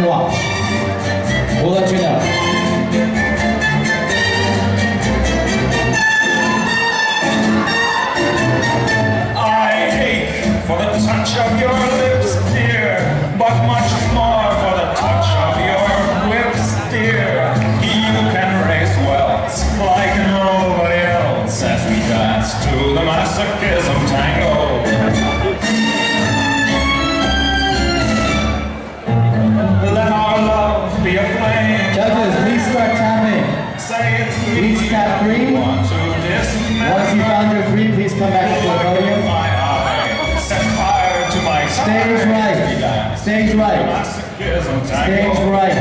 and watch. We'll let you know. For the touch of your lips, dear, but much more for the touch of your whips, dear. You can raise welts like nobody else as we dance to the masochism tango. Let our love be a flame. Judges, please start counting. Say it's me. Please count 3. Want to dismiss. Once you found your 3, please come back to the podium. Stage right. Stage right. Stage right.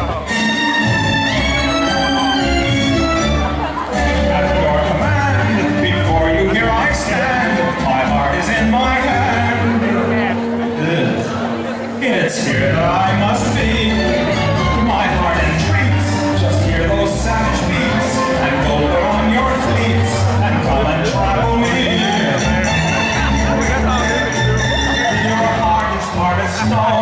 At your command, before you here I stand. My heart is in my hand. It's here that I must be. My heart entreats. Just hear those savage beats and go on your cleats and come and travel me. Hard as stone.